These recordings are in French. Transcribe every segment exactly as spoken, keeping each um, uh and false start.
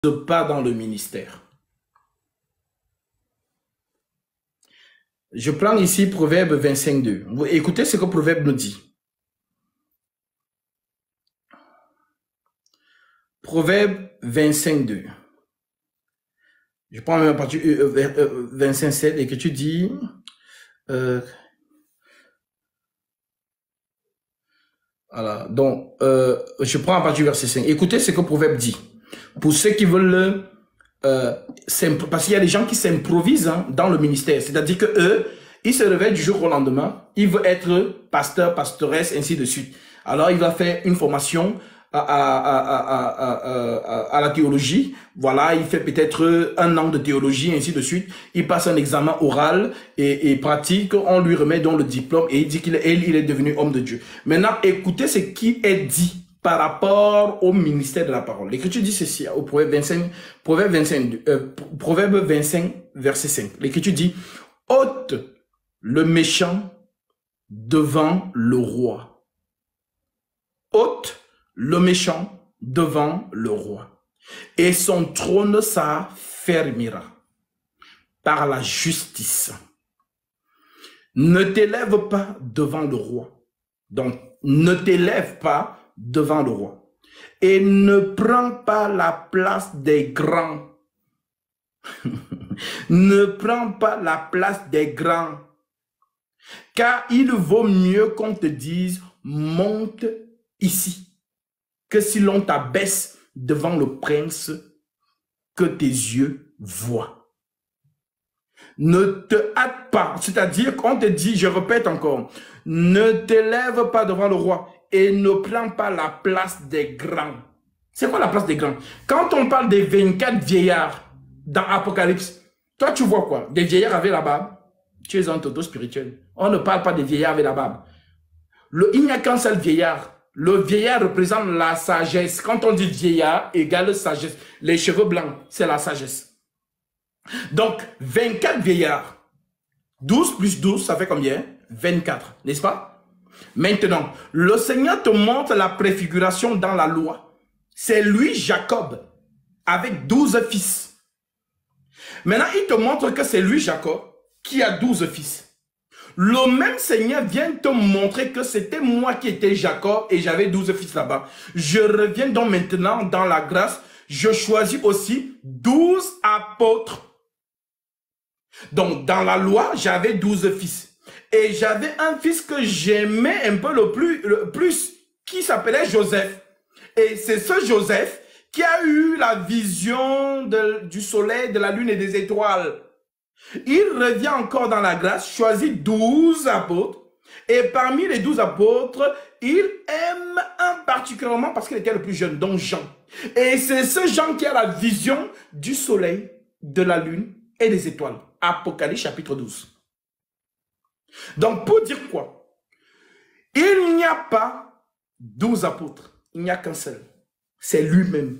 pas dans le ministère. Je prends ici Proverbe vingt-cinq deux. Écoutez ce que Proverbe nous dit. Proverbe vingt-cinq deux. Je prends même la partie vingt-cinq sept et que tu dis... Euh, voilà, donc euh, je prends la partie verset cinq. Écoutez ce que Proverbe dit. Pour ceux qui veulent... Euh, parce qu'il y a des gens qui s'improvisent hein, dans le ministère. C'est-à-dire que eux, ils se réveillent du jour au lendemain. Ils veulent être pasteur, pastoresse, ainsi de suite. Alors, il va faire une formation à, à, à, à, à, à, à la théologie. Voilà, il fait peut-être un an de théologie, ainsi de suite. Il passe un examen oral et, et pratique. On lui remet donc le diplôme et il dit qu'il est, il est devenu homme de Dieu. Maintenant, écoutez ce qui est dit par rapport au ministère de la parole. L'Écriture dit ceci au Proverbe vingt-cinq, Proverbe vingt-cinq, euh, Proverbe vingt-cinq, verset cinq. L'Écriture dit, ôte le méchant devant le roi. Ôte le méchant devant le roi. Et son trône s'affermira par la justice. Ne t'élève pas devant le roi. Donc, ne t'élève pas devant le roi. Et ne prends pas la place des grands. Ne prends pas la place des grands. Car il vaut mieux qu'on te dise, monte ici, que si l'on t'abaisse devant le prince que tes yeux voient. Ne te hâte pas, c'est-à-dire qu'on te dit, je répète encore, ne t'élève pas devant le roi et ne prends pas la place des grands. C'est quoi la place des grands? Quand on parle des vingt-quatre vieillards dans Apocalypse, toi tu vois quoi? Des vieillards avec la barbe? Tu es un toto spirituel. On ne parle pas des vieillards avec la barbe. Le, il n'y a qu'un seul vieillard. Le vieillard représente la sagesse. Quand on dit vieillard, égale sagesse. Les cheveux blancs, c'est la sagesse. Donc, vingt-quatre vieillards. douze plus douze, ça fait combien? vingt-quatre, n'est-ce pas? Maintenant, le Seigneur te montre la préfiguration dans la loi. C'est lui, Jacob, avec douze fils. Maintenant, il te montre que c'est lui, Jacob, qui a douze fils. Le même Seigneur vient te montrer que c'était moi qui étais Jacob et j'avais douze fils là-bas. Je reviens donc maintenant dans la grâce. Je choisis aussi douze apôtres. Donc, dans la loi, j'avais douze fils. Et j'avais un fils que j'aimais un peu le plus, le plus qui s'appelait Joseph. Et c'est ce Joseph qui a eu la vision de, du soleil, de la lune et des étoiles. Il revient encore dans la grâce, choisit douze apôtres. Et parmi les douze apôtres, il aime un particulièrement parce qu'il était le plus jeune, donc Jean. Et c'est ce Jean qui a la vision du soleil, de la lune et des étoiles. Apocalypse chapitre douze. Donc, pour dire quoi? Il n'y a pas douze apôtres. Il n'y a qu'un seul. C'est lui-même.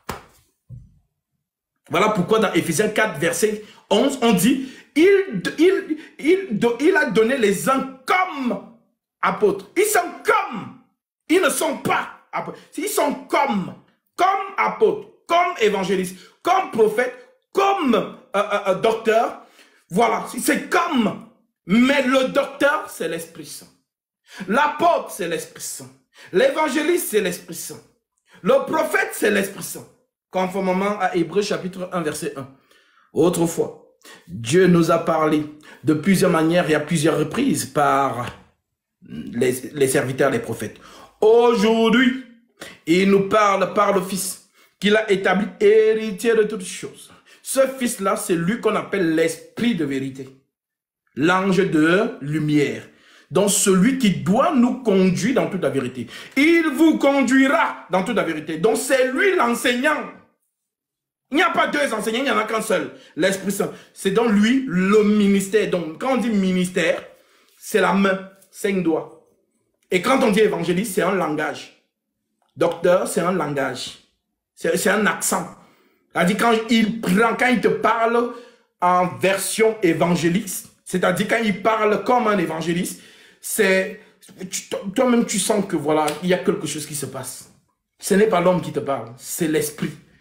Voilà pourquoi dans Éphésiens quatre, verset onze, on dit, il, il, il, il a donné les uns comme apôtres. Ils sont comme. Ils ne sont pas apôtres. Ils sont comme. Comme apôtres, comme évangélistes, comme prophètes, comme euh, euh, docteurs. Voilà, c'est comme. Mais le docteur, c'est l'Esprit Saint. L'apôtre, c'est l'Esprit Saint. L'évangéliste, c'est l'Esprit Saint. Le prophète, c'est l'Esprit Saint. Conformément à Hébreux chapitre un, verset un. Autrefois, Dieu nous a parlé de plusieurs manières et à plusieurs reprises par les, les serviteurs, les prophètes. Aujourd'hui, il nous parle par le Fils qu'il a établi héritier de toutes choses. Ce Fils-là, c'est lui qu'on appelle l'Esprit de vérité. L'ange de lumière. Donc celui qui doit nous conduire dans toute la vérité. Il vous conduira dans toute la vérité. Donc c'est lui l'enseignant. Il n'y a pas deux enseignants, il n'y en a qu'un seul. L'Esprit Saint. C'est donc lui le ministère. Donc quand on dit ministère, c'est la main, cinq doigts. Et quand on dit évangéliste, c'est un langage. Docteur, c'est un langage. C'est un accent. C'est-à-dire quand il prend, quand il te parle en version évangéliste, c'est-à-dire quand il parle comme un évangéliste, c'est toi-même tu sens que voilà, il y a quelque chose qui se passe. Ce n'est pas l'homme qui te parle, c'est l'esprit.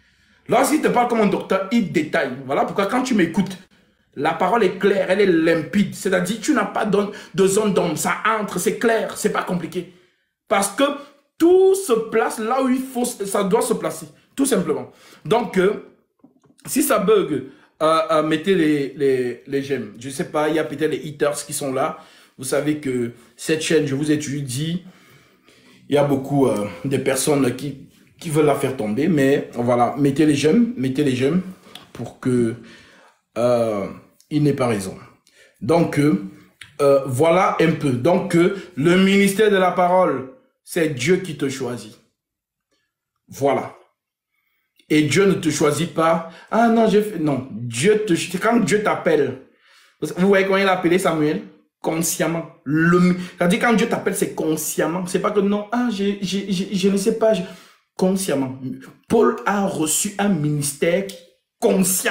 Lorsqu'il te parle comme un docteur, il détaille. Voilà pourquoi quand tu m'écoutes, la parole est claire, elle est limpide. C'est-à-dire, tu n'as pas de zone d'ombre. Ça entre, c'est clair, c'est pas compliqué. Parce que tout se place là où il faut, ça doit se placer. Tout simplement. Donc, euh, si ça bug, euh, euh, mettez les, les, les j'aime. Je ne sais pas, il y a peut-être les haters qui sont là. Vous savez que cette chaîne, je vous ai toujours dit, il y a beaucoup euh, de personnes qui, qui veulent la faire tomber. Mais voilà, mettez les j'aime, mettez les j'aime pour que euh, il n'ait pas raison. Donc, euh, euh, voilà un peu. Donc, euh, le ministère de la parole, c'est Dieu qui te choisit. Voilà. Et Dieu ne te choisit pas. Ah non, j'ai fait. Non, Dieu te. Quand Dieu t'appelle, vous voyez comment il a appelé Samuel? Consciemment. C'est-à-dire, quand Dieu t'appelle, c'est consciemment. C'est pas que non, ah, je, je, je, je ne sais pas. Je... Consciemment. Paul a reçu un ministère conscient.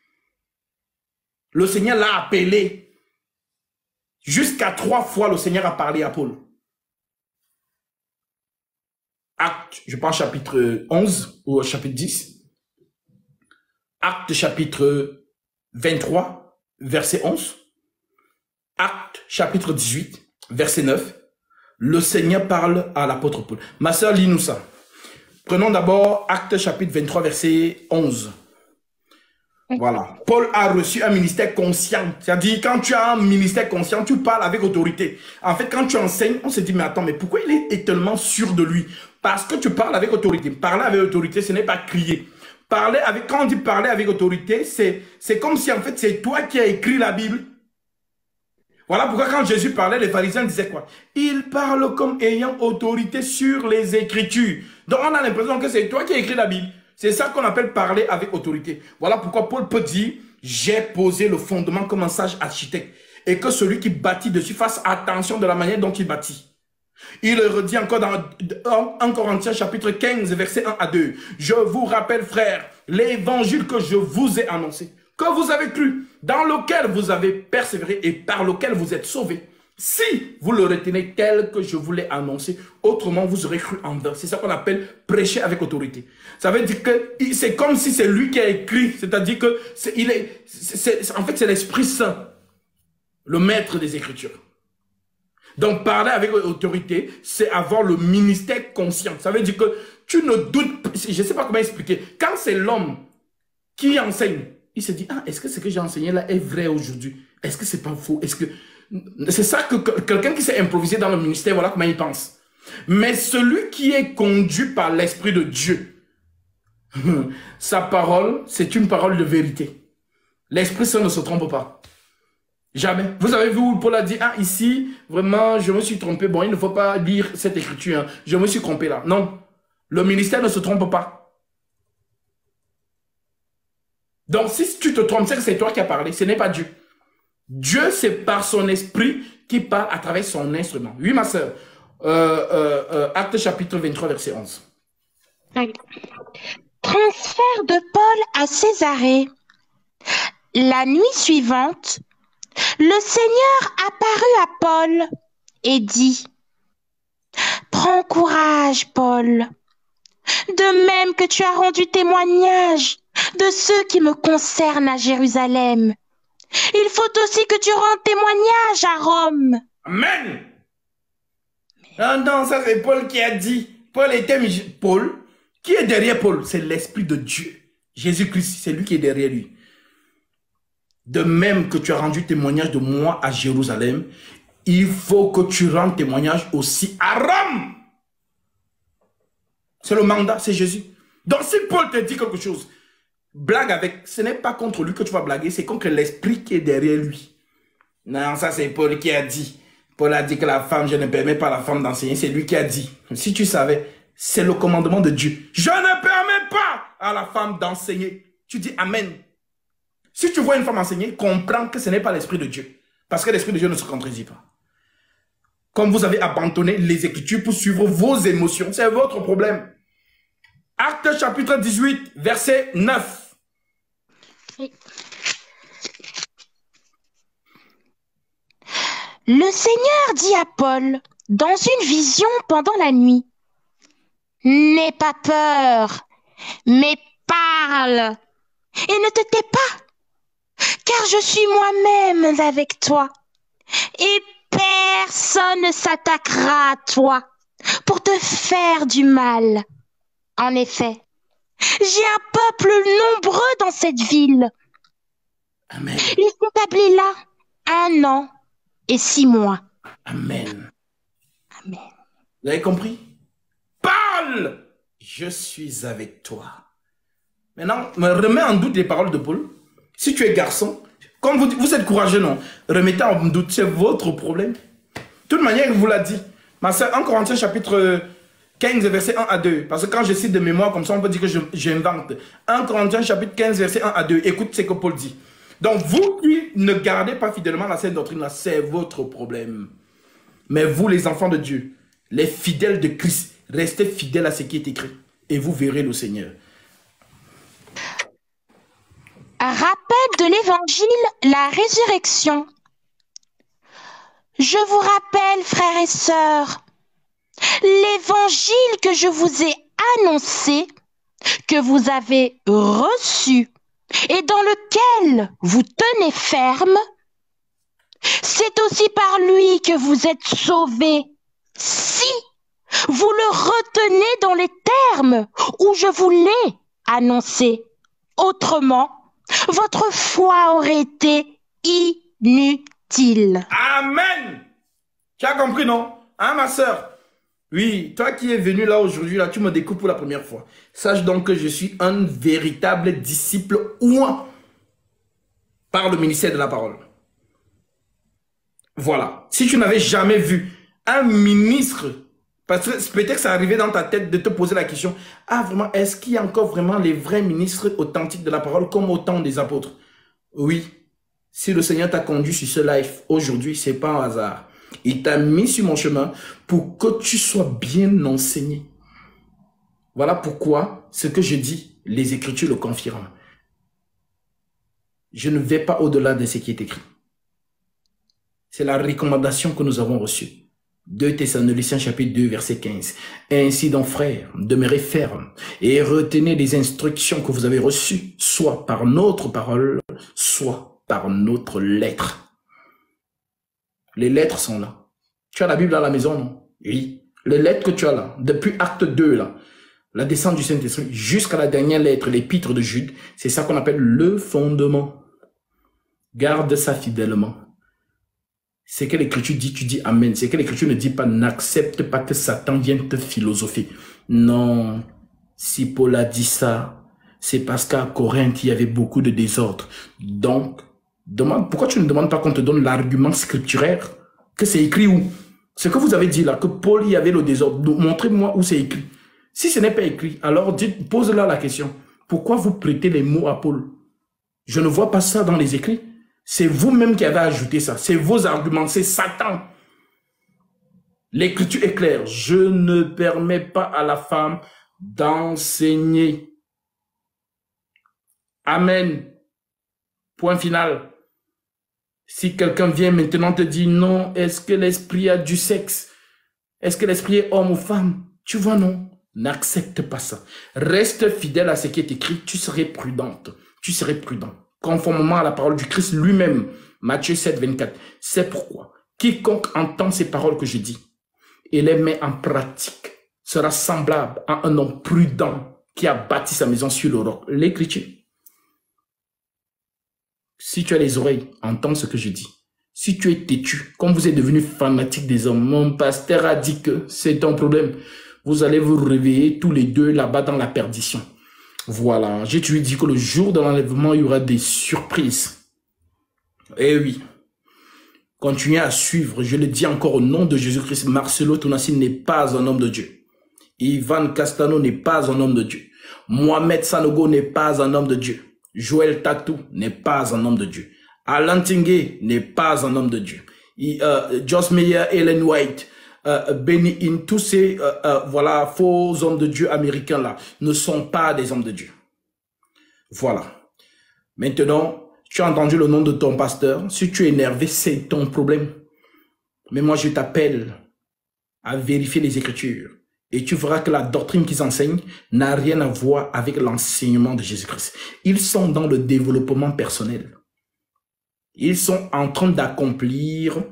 Le Seigneur l'a appelé. Jusqu'à trois fois, le Seigneur a parlé à Paul. Acte, je pense chapitre onze ou chapitre dix. Acte chapitre vingt-trois, verset onze. Acte chapitre dix-huit, verset neuf. Le Seigneur parle à l'apôtre Paul. Ma soeur, lis-nous ça. Prenons d'abord Acte chapitre vingt-trois, verset onze. Voilà. Paul a reçu un ministère conscient. C'est-à-dire, quand tu as un ministère conscient, tu parles avec autorité. En fait, quand tu enseignes, on se dit, mais attends, mais pourquoi il est tellement sûr de lui? Parce que tu parles avec autorité. Parler avec autorité, ce n'est pas crier. Parler avec, quand on dit parler avec autorité, c'est comme si en fait, c'est toi qui as écrit la Bible. Voilà pourquoi quand Jésus parlait, les pharisiens disaient quoi? Il parle comme ayant autorité sur les Écritures. Donc, on a l'impression que c'est toi qui as écrit la Bible. C'est ça qu'on appelle parler avec autorité. Voilà pourquoi Paul peut dire, j'ai posé le fondement comme un sage architecte. Et que celui qui bâtit dessus fasse attention de la manière dont il bâtit. Il le redit encore dans un Corinthiens chapitre quinze, verset un à deux. Je vous rappelle, frères, l'évangile que je vous ai annoncé, que vous avez cru, dans lequel vous avez persévéré et par lequel vous êtes sauvés. Si vous le retenez tel que je vous l'ai annoncé, autrement vous aurez cru en vain. C'est ça qu'on appelle prêcher avec autorité. Ça veut dire que c'est comme si c'est lui qui a écrit, c'est-à-dire que c'est, il est, c'est, en fait c'est l'Esprit Saint, le maître des Écritures. Donc parler avec autorité, c'est avoir le ministère conscient. Ça veut dire que tu ne doutes pas, je ne sais pas comment expliquer. Quand c'est l'homme qui enseigne, il se dit, ah, est-ce que ce que j'ai enseigné là est vrai aujourd'hui? Est-ce que c'est pas faux? Est-ce que c'est ça que quelqu'un qui s'est improvisé dans le ministère, voilà comment il pense. Mais celui qui est conduit par l'Esprit de Dieu, sa parole, c'est une parole de vérité. L'Esprit Saint ne se trompe pas. Jamais. Vous avez vu où Paul a dit, ah, ici, vraiment, je me suis trompé. Bon, il ne faut pas lire cette écriture. Hein. Je me suis trompé là. Non. Le ministère ne se trompe pas. Donc, si tu te trompes, c'est que c'est toi qui as parlé. Ce n'est pas Dieu. Dieu, c'est par son esprit qui parle à travers son instrument. Oui, ma soeur. Euh, euh, euh, Acte chapitre vingt-trois, verset onze. Transfert de Paul à Césarée. La nuit suivante, le Seigneur apparut à Paul et dit, « Prends courage, Paul. De même que tu as rendu témoignage de ce qui me concerne à Jérusalem, il faut aussi que tu rendes témoignage à Rome. » Amen. Non, non, ça c'est Paul qui a dit. Paul était Paul. Qui est derrière Paul? C'est l'Esprit de Dieu. Jésus-Christ, c'est lui qui est derrière lui. De même que tu as rendu témoignage de moi à Jérusalem, il faut que tu rendes témoignage aussi à Rome. C'est le mandat, c'est Jésus. Donc si Paul te dit quelque chose, blague avec, ce n'est pas contre lui que tu vas blaguer, c'est contre l'esprit qui est derrière lui. Non, ça c'est Paul qui a dit. Paul a dit que la femme, je ne permets pas à la femme d'enseigner, c'est lui qui a dit. Si tu savais, c'est le commandement de Dieu. Je ne permets pas à la femme d'enseigner. Tu dis Amen. Si tu vois une femme enseigner, comprends que ce n'est pas l'esprit de Dieu. Parce que l'esprit de Dieu ne se contredit pas. Comme vous avez abandonné les Écritures pour suivre vos émotions, c'est votre problème. Acte chapitre dix-huit, verset neuf. Oui. Le Seigneur dit à Paul, dans une vision pendant la nuit, « N'aie pas peur, mais parle et ne te tais pas, car je suis moi-même avec toi, et personne ne s'attaquera à toi pour te faire du mal. En effet, j'ai un peuple nombreux dans cette ville. Amen. Il s'est établi là un an et six mois. Amen. Amen. Vous avez compris? Parle! Je suis avec toi. Maintenant, me remets en doute les paroles de Paul. Si tu es garçon, comme vous, vous êtes courageux, non? Remettez en doute, c'est votre problème. De toute manière, il vous l'a dit. Ma soeur, en Corinthiens chapitre quinze, verset un à deux. Parce que quand je cite de mémoire, comme ça, on peut dire que j'invente. un Corinthiens chapitre quinze, verset un à deux. Écoute ce que Paul dit. Donc, vous qui ne gardez pas fidèlement la sainte doctrine, c'est votre problème. Mais vous, les enfants de Dieu, les fidèles de Christ, restez fidèles à ce qui est écrit. Et vous verrez le Seigneur. Rappel de l'évangile, la résurrection. Je vous rappelle, frères et sœurs, l'évangile que je vous ai annoncé, que vous avez reçu et dans lequel vous tenez ferme, c'est aussi par lui que vous êtes sauvés, si vous le retenez dans les termes où je vous l'ai annoncé. Autrement, votre foi aurait été inutile. Amen. Tu as compris, non? Hein, ma soeur? Oui, toi qui es venu là aujourd'hui, là, tu me découvres pour la première fois. Sache donc que je suis un véritable disciple ouin par le ministère de la parole. Voilà. Si tu n'avais jamais vu un ministre, parce que peut-être que ça arrivait dans ta tête de te poser la question, ah vraiment, est-ce qu'il y a encore vraiment les vrais ministres authentiques de la parole comme au temps des apôtres? Oui. Si le Seigneur t'a conduit sur ce live aujourd'hui, c'est pas un hasard. Il t'a mis sur mon chemin pour que tu sois bien enseigné. Voilà pourquoi ce que je dis, les Écritures le confirment. Je ne vais pas au-delà de ce qui est écrit. C'est la recommandation que nous avons reçue. deux Thessaloniciens chapitre deux verset quinze. Ainsi donc frères, demeurez fermes et retenez les instructions que vous avez reçues, soit par notre parole, soit par notre lettre. Les lettres sont là. Tu as la Bible à la maison, non? Oui. Les lettres que tu as là, depuis acte deux, là, la descente du Saint-Esprit, jusqu'à la dernière lettre, l'épître de Jude, c'est ça qu'on appelle le fondement. Garde ça fidèlement. C'est que l'Écriture dit, tu dis Amen. C'est que l'Écriture ne dit pas, n'accepte pas que Satan vienne te philosopher. Non. Si Paul a dit ça, c'est parce qu'à Corinthe, il y avait beaucoup de désordre. Donc, demande, pourquoi tu ne demandes pas qu'on te donne l'argument scripturaire? Que c'est écrit où? Ce que vous avez dit là, que Paul y avait le désordre. Montrez-moi où c'est écrit. Si ce n'est pas écrit, alors dites, pose-là la question. Pourquoi vous prêtez les mots à Paul? Je ne vois pas ça dans les écrits. C'est vous-même qui avez ajouté ça. C'est vos arguments. C'est Satan. L'écriture est claire. Je ne permets pas à la femme d'enseigner. Amen. Point final. Si quelqu'un vient maintenant te dire non, est-ce que l'esprit a du sexe? Est-ce que l'esprit est homme ou femme? Tu vois, non. N'accepte pas ça. Reste fidèle à ce qui est écrit. Tu serais prudente. Tu serais prudent. Conformément à la parole du Christ lui-même. Matthieu sept, vingt-quatre. C'est pourquoi quiconque entend ces paroles que je dis et les met en pratique sera semblable à un homme prudent qui a bâti sa maison sur le roc. L'écriture. Si tu as les oreilles, entends ce que je dis. Si tu es têtu, comme vous êtes devenu fanatique des hommes, mon pasteur a dit que c'est ton problème. Vous allez vous réveiller tous les deux là-bas dans la perdition. Voilà, j'ai lui dit que le jour de l'enlèvement, il y aura des surprises. Eh oui. Continuez à suivre, je le dis encore au nom de Jésus-Christ. Marcelo Tonassi n'est pas un homme de Dieu. Ivan Castano n'est pas un homme de Dieu. Mohamed Sanogo n'est pas un homme de Dieu. Joël Tatou n'est pas un homme de Dieu. Alan Tingue n'est pas un homme de Dieu. Et, euh, Joss Meyer, Ellen White, euh, Benny Hinn, tous ces euh, euh, voilà, faux hommes de Dieu américains là ne sont pas des hommes de Dieu. Voilà. Maintenant, tu as entendu le nom de ton pasteur. Si tu es énervé, c'est ton problème. Mais moi, je t'appelle à vérifier les Écritures Et tu verras que la doctrine qu'ils enseignent n'a rien à voir avec l'enseignement de Jésus-Christ. Ils sont dans le développement personnel. Ils sont en train d'accomplir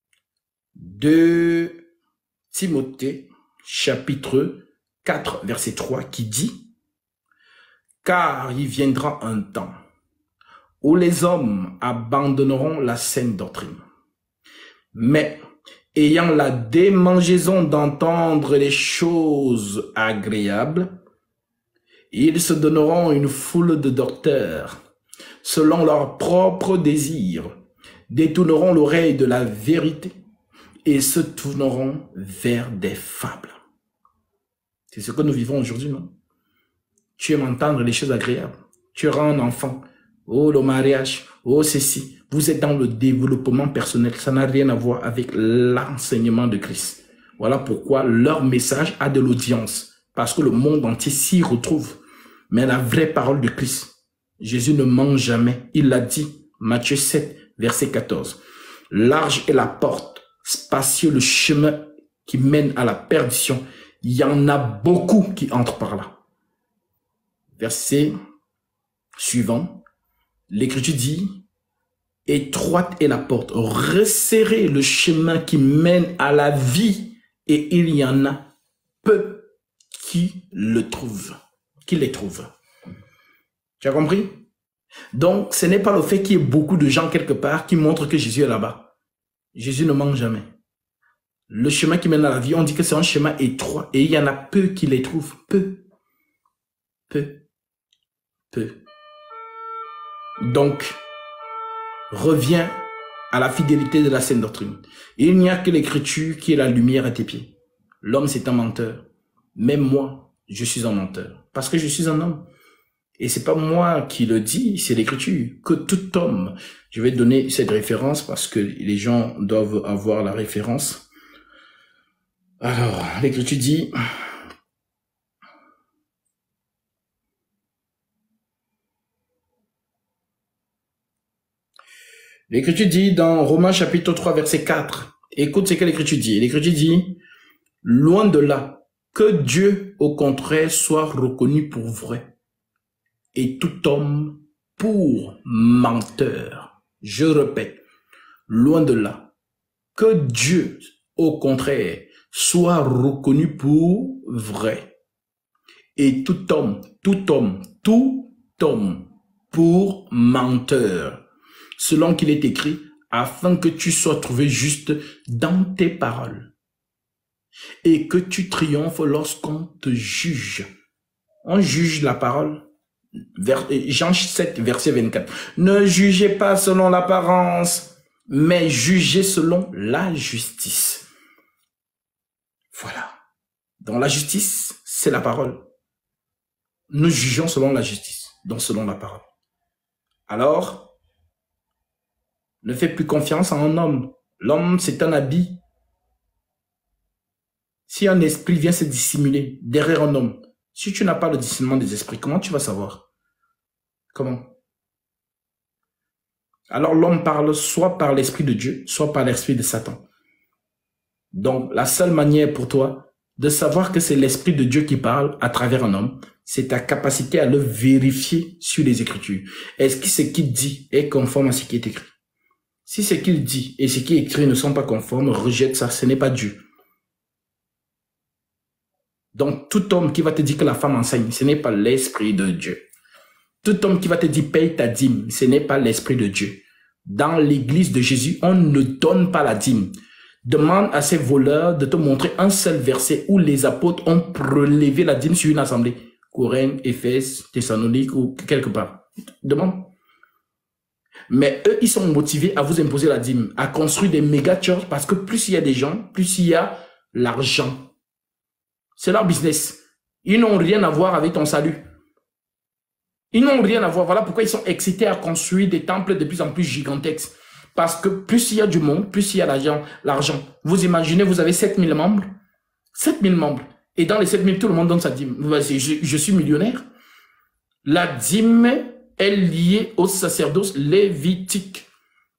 de Timothée, chapitre quatre, verset trois, qui dit « Car il viendra un temps où les hommes abandonneront la saine doctrine. Mais ayant la démangeaison d'entendre les choses agréables, ils se donneront une foule de docteurs, selon leurs propres désirs, détourneront l'oreille de la vérité et se tourneront vers des fables. » C'est ce que nous vivons aujourd'hui, non? Tu aimes entendre les choses agréables. Tu auras un enfant. Oh, le mariage. Oh, ceci. Vous êtes dans le développement personnel. Ça n'a rien à voir avec l'enseignement de Christ. Voilà pourquoi leur message a de l'audience. Parce que le monde entier s'y retrouve. Mais la vraie parole de Christ, Jésus ne ment jamais. Il l'a dit. Matthieu sept, verset quatorze. Large est la porte, spacieux le chemin qui mène à la perdition. Il y en a beaucoup qui entrent par là. Verset suivant. L'Écriture dit, étroite est la porte, resserrez le chemin qui mène à la vie, et il y en a peu qui le trouvent, qui les trouvent. Tu as compris? Donc, ce n'est pas le fait qu'il y ait beaucoup de gens quelque part qui montrent que Jésus est là-bas. Jésus ne ment jamais. Le chemin qui mène à la vie, on dit que c'est un chemin étroit, et il y en a peu qui les trouvent. Peu. Peu. Peu. Donc, reviens à la fidélité de la saine doctrine. Il n'y a que l'Écriture qui est la lumière à tes pieds. L'homme, c'est un menteur. Même moi, je suis un menteur. Parce que je suis un homme. Et c'est pas moi qui le dis, c'est l'Écriture. Que tout homme, je vais donner cette référence parce que les gens doivent avoir la référence. Alors, l'Écriture dit... L'Écriture dit dans Romains chapitre trois, verset quatre, écoute ce que l'Écriture dit. L'Écriture dit, loin de là, que Dieu, au contraire, soit reconnu pour vrai, et tout homme pour menteur. Je répète, loin de là, que Dieu, au contraire, soit reconnu pour vrai, et tout homme, tout homme, tout homme pour menteur. Selon qu'il est écrit, afin que tu sois trouvé juste dans tes paroles et que tu triomphes lorsqu'on te juge. On juge la parole. Jean sept, verset vingt-quatre. Ne jugez pas selon l'apparence, mais jugez selon la justice. Voilà. Dans la justice, c'est la parole. Nous jugeons selon la justice, donc selon la parole. Alors, ne fais plus confiance en un homme. L'homme, c'est un habit. Si un esprit vient se dissimuler derrière un homme, si tu n'as pas le discernement des esprits, comment tu vas savoir? Comment? Alors l'homme parle soit par l'esprit de Dieu, soit par l'esprit de Satan. Donc, la seule manière pour toi de savoir que c'est l'esprit de Dieu qui parle à travers un homme, c'est ta capacité à le vérifier sur les Écritures. Est-ce que ce qu'il dit est conforme à ce qui est écrit? Si ce qu'il dit et ce qui est écrit ne sont pas conformes, rejette ça, ce n'est pas Dieu. Donc, tout homme qui va te dire que la femme enseigne, ce n'est pas l'esprit de Dieu. Tout homme qui va te dire paye ta dîme, ce n'est pas l'esprit de Dieu. Dans l'église de Jésus, on ne donne pas la dîme. Demande à ces voleurs de te montrer un seul verset où les apôtres ont prélevé la dîme sur une assemblée. Corinthe, Éphèse, Thessalonique ou quelque part. Demande. Mais eux, ils sont motivés à vous imposer la dîme, à construire des méga churches parce que plus il y a des gens, plus il y a l'argent. C'est leur business. Ils n'ont rien à voir avec ton salut. Ils n'ont rien à voir. Voilà pourquoi ils sont excités à construire des temples de plus en plus gigantesques. Parce que plus il y a du monde, plus il y a l'argent. l'argent. Vous imaginez, vous avez sept mille membres. sept mille membres. Et dans les sept mille, tout le monde donne sa dîme. Je, je suis millionnaire. La dîme est lié au sacerdoce lévitique.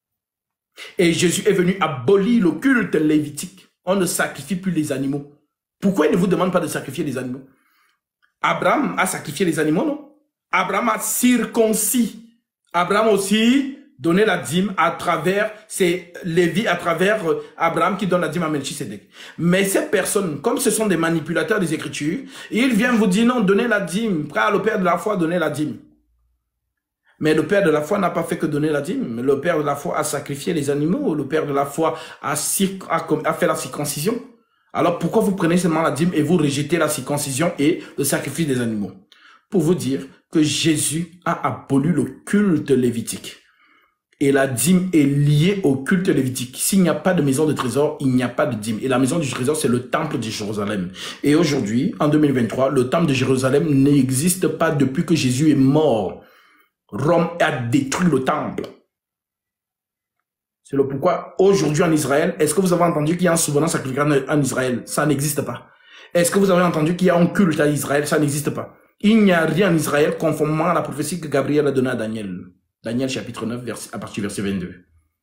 Et Jésus est venu abolir le culte lévitique. On ne sacrifie plus les animaux. Pourquoi il ne vous demande pas de sacrifier les animaux? Abraham a sacrifié les animaux, non? Abraham a circoncis. Abraham aussi donné la dîme à travers, c'est Lévi à travers euh, Abraham qui donne la dîme à Melchisedec. Mais ces personnes, comme ce sont des manipulateurs des Écritures, ils viennent vous dire non, donnez la dîme. Frère, le père de la foi, donnez la dîme. Mais le père de la foi n'a pas fait que donner la dîme. Le père de la foi a sacrifié les animaux. Le père de la foi a, a, a fait la circoncision. Alors pourquoi vous prenez seulement la dîme et vous rejetez la circoncision et le sacrifice des animaux? Pour vous dire que Jésus a aboli le culte lévitique. Et la dîme est liée au culte lévitique. S'il n'y a pas de maison de trésor, il n'y a pas de dîme. Et la maison du trésor, c'est le temple de Jérusalem. Et aujourd'hui, en deux mille vingt-trois, le temple de Jérusalem n'existe pas depuis que Jésus est mort. Rome a détruit le temple. C'est le pourquoi, aujourd'hui en Israël, est-ce que vous avez entendu qu'il y a un souvenant sacrificaire en Israël? Ça n'existe pas. Est-ce que vous avez entendu qu'il y a un culte à Israël? Ça n'existe pas. Il n'y a rien en Israël conformément à la prophétie que Gabriel a donnée à Daniel. Daniel chapitre neuf, vers, à partir du verset vingt-deux.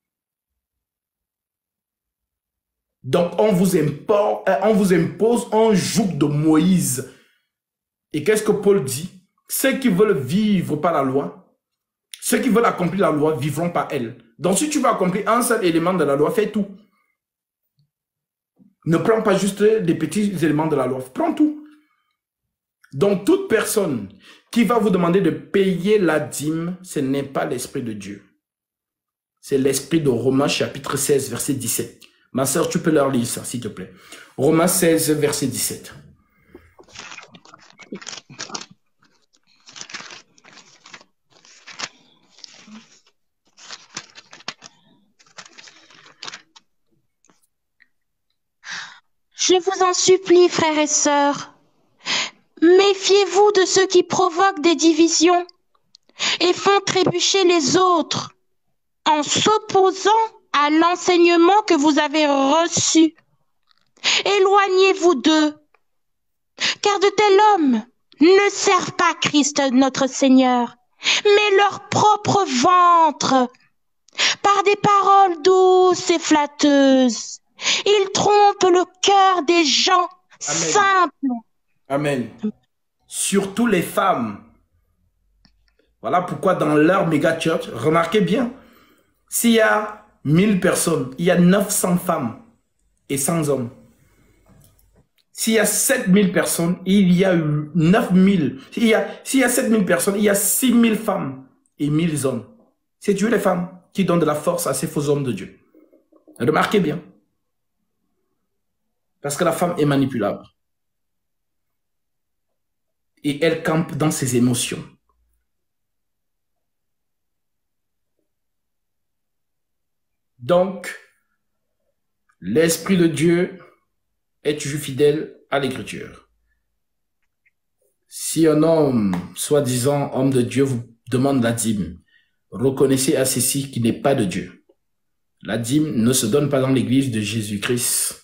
Donc, on vous, importe, on vous impose un joug de Moïse. Et qu'est-ce que Paul dit? Ceux qui veulent vivre par la loi, ceux qui veulent accomplir la loi vivront par elle. Donc, si tu veux accomplir un seul élément de la loi, fais tout. Ne prends pas juste des petits éléments de la loi. Prends tout. Donc, toute personne qui va vous demander de payer la dîme, ce n'est pas l'Esprit de Dieu. C'est l'Esprit de Romains chapitre seize, verset dix-sept. Ma sœur, tu peux leur lire ça, s'il te plaît. Romains seize, verset dix-sept. Je vous en supplie, frères et sœurs, méfiez-vous de ceux qui provoquent des divisions et font trébucher les autres en s'opposant à l'enseignement que vous avez reçu. Éloignez-vous d'eux, car de tels hommes ne servent pas Christ notre Seigneur, mais leur propre ventre, par des paroles douces et flatteuses. Ils trompent le cœur des gens Amen. simples. Amen. Surtout les femmes. Voilà pourquoi dans leur méga church, remarquez bien, s'il y a mille personnes, il y a neuf cents femmes et cent hommes. S'il y a sept mille personnes, il y a neuf mille. S'il y a, s'il y a sept mille personnes, il y a six mille femmes et mille hommes. C'est Dieu les femmes qui donnent de la force à ces faux hommes de Dieu. Remarquez bien. Parce que la femme est manipulable. Et elle campe dans ses émotions. Donc, l'Esprit de Dieu est toujours fidèle à l'Écriture. Si un homme, soi-disant homme de Dieu, vous demande la dîme, reconnaissez à ceci qu'il n'est pas de Dieu. La dîme ne se donne pas dans l'église de Jésus-Christ.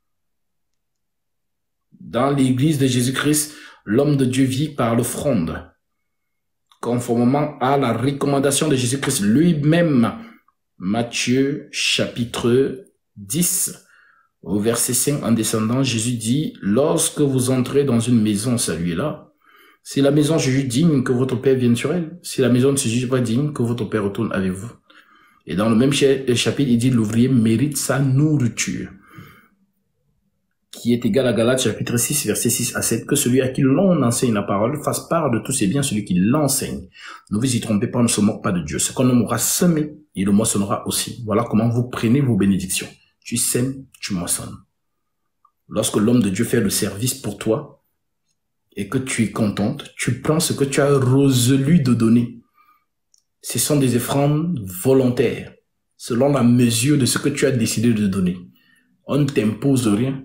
Dans l'église de Jésus-Christ, l'homme de Dieu vit par l'offrande, conformément à la recommandation de Jésus-Christ lui-même. Matthieu chapitre dix, au verset cinq en descendant, Jésus dit, lorsque vous entrez dans une maison, saluez-la. Si la maison se juge digne, que votre Père vienne sur elle. Si la maison ne se juge pas digne, que votre Père retourne avec vous. Et dans le même chapitre, il dit, l'ouvrier mérite sa nourriture, qui est égal à Galates chapitre six, verset six à sept, que celui à qui l'on enseigne la parole fasse part de tous ses biens, celui qui l'enseigne. Ne vous y trompez pas, on ne se moque pas de Dieu. Ce qu'on aura semé, il le moissonnera aussi. Voilà comment vous prenez vos bénédictions. Tu sèmes, tu moissonnes. Lorsque l'homme de Dieu fait le service pour toi, et que tu es contente, tu prends ce que tu as résolu de donner. Ce sont des offrandes volontaires, selon la mesure de ce que tu as décidé de donner. On ne t'impose rien.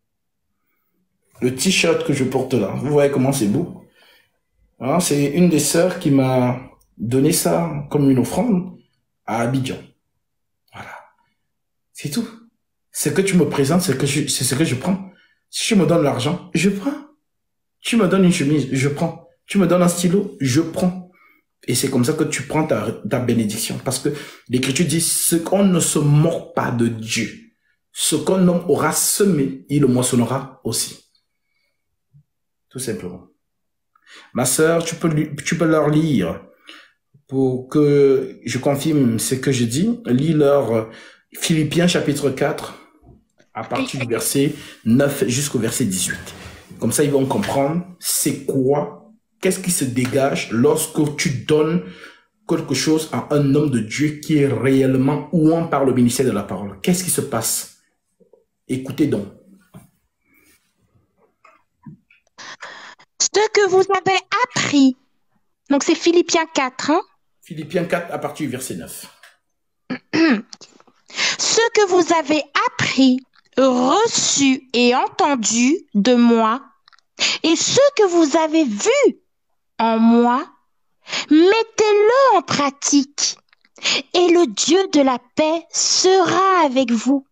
Le t-shirt que je porte là, vous voyez comment c'est beau. Hein, c'est une des sœurs qui m'a donné ça comme une offrande à Abidjan. Voilà. C'est tout. Ce que tu me présentes, c'est que je, c'est ce que je prends. Si tu me donnes l'argent, je prends. Tu me donnes une chemise, je prends. Tu me donnes un stylo, je prends. Et c'est comme ça que tu prends ta, ta bénédiction. Parce que l'Écriture dit, ce qu'on ne se moque pas de Dieu, ce qu'un homme aura semé, il le moissonnera aussi. Tout simplement. Ma sœur, tu peux, tu peux leur lire pour que je confirme ce que je dis. Lis-leur Philippiens chapitre quatre à partir du verset neuf jusqu'au verset dix-huit. Comme ça, ils vont comprendre c'est quoi, qu'est-ce qui se dégage lorsque tu donnes quelque chose à un homme de Dieu qui est réellement ouant par le ministère de la parole. Qu'est-ce qui se passe? Écoutez donc. Ce que vous avez appris, donc c'est Philippiens quatre, hein? Philippiens quatre à partir du verset neuf. Ce que vous avez appris, reçu et entendu de moi, et ce que vous avez vu en moi, mettez-le en pratique, et le Dieu de la paix sera avec vous.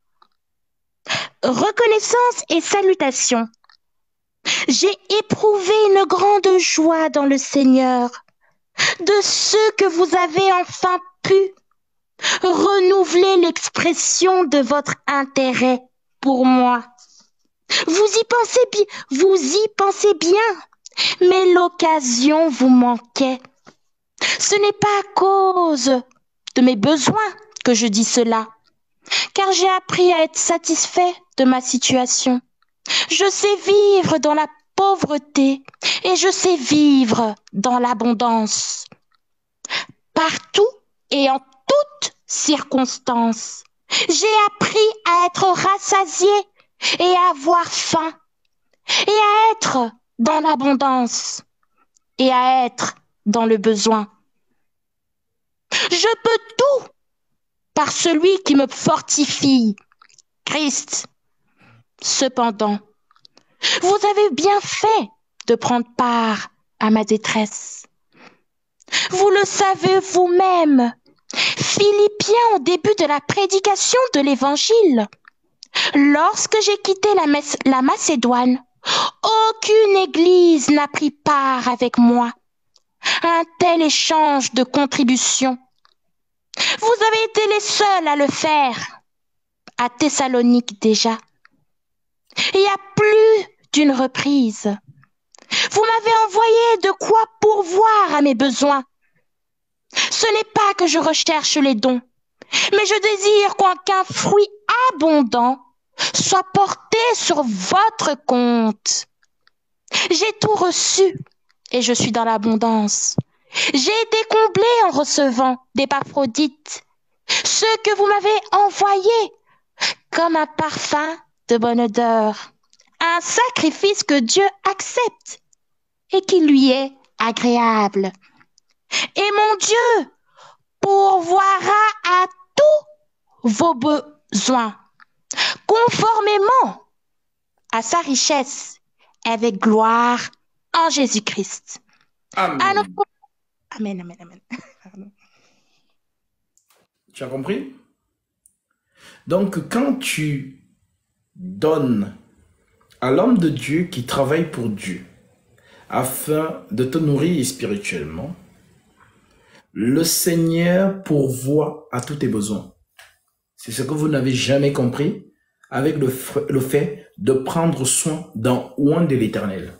Reconnaissance et salutations. J'ai éprouvé une grande joie dans le Seigneur, de ce que vous avez enfin pu renouveler l'expression de votre intérêt pour moi. Vous y pensez bien, vous y pensez bien, mais l'occasion vous manquait. Ce n'est pas à cause de mes besoins que je dis cela, car j'ai appris à être satisfait de ma situation. Je sais vivre dans la pauvreté et je sais vivre dans l'abondance. Partout et en toutes circonstances, j'ai appris à être rassasié et à avoir faim, et à être dans l'abondance et à être dans le besoin. Je peux tout par celui qui me fortifie, Christ. Cependant, vous avez bien fait de prendre part à ma détresse. Vous le savez vous-même, Philippiens, au début de la prédication de l'Évangile, lorsque j'ai quitté la, la Macédoine, aucune église n'a pris part avec moi à un tel échange de contributions. Vous avez été les seuls à le faire, à Thessalonique déjà. Et à plus d'une reprise, vous m'avez envoyé de quoi pourvoir à mes besoins. Ce n'est pas que je recherche les dons, mais je désire qu'un fruit abondant soit porté sur votre compte. J'ai tout reçu et je suis dans l'abondance. J'ai été comblé en recevant d'Épaphrodite, ce que vous m'avez envoyé comme un parfum de bonne odeur, un sacrifice que Dieu accepte et qui lui est agréable. Et mon Dieu pourvoira à tous vos besoins, conformément à sa richesse, avec gloire en Jésus-Christ. Amen. Alors, amen, amen, amen. Pardon. Tu as compris? Donc, quand tu donnes à l'homme de Dieu qui travaille pour Dieu, afin de te nourrir spirituellement, le Seigneur pourvoit à tous tes besoins. C'est ce que vous n'avez jamais compris avec le, le fait de prendre soin d'un oint de l'Éternel.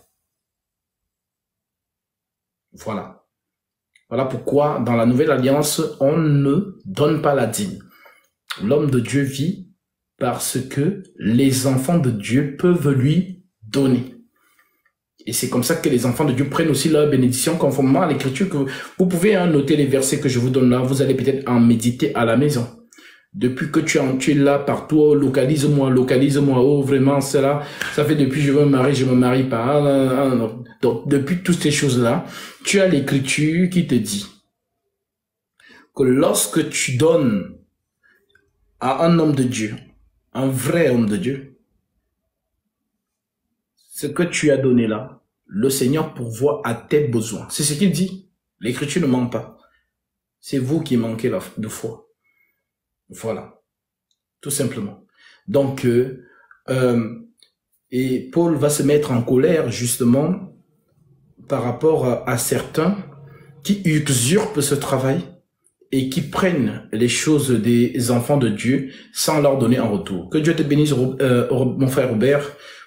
Voilà. Voilà pourquoi dans la Nouvelle Alliance, on ne donne pas la dîme. L'homme de Dieu vit parce que les enfants de Dieu peuvent lui donner. Et c'est comme ça que les enfants de Dieu prennent aussi leur bénédiction conformément à l'écriture. Que vous pouvez hein, noter les versets que je vous donne là. Vous allez peut-être en méditer à la maison. Depuis que tu, en, tu es là partout, oh, localise-moi, localise-moi, oh vraiment cela, ça fait depuis je me marie, je me marie pas. Donc depuis toutes ces choses-là, tu as l'écriture qui te dit que lorsque tu donnes à un homme de Dieu, un vrai homme de Dieu, ce que tu as donné là, le Seigneur pourvoit à tes besoins. C'est ce qu'il dit. L'écriture ne ment pas. C'est vous qui manquez de foi. Voilà. Tout simplement. Donc, euh, euh, et Paul va se mettre en colère justement par rapport à, à certains qui usurpent ce travail et qui prennent les choses des enfants de Dieu sans leur donner en retour. Que Dieu te bénisse, euh, mon frère Robert.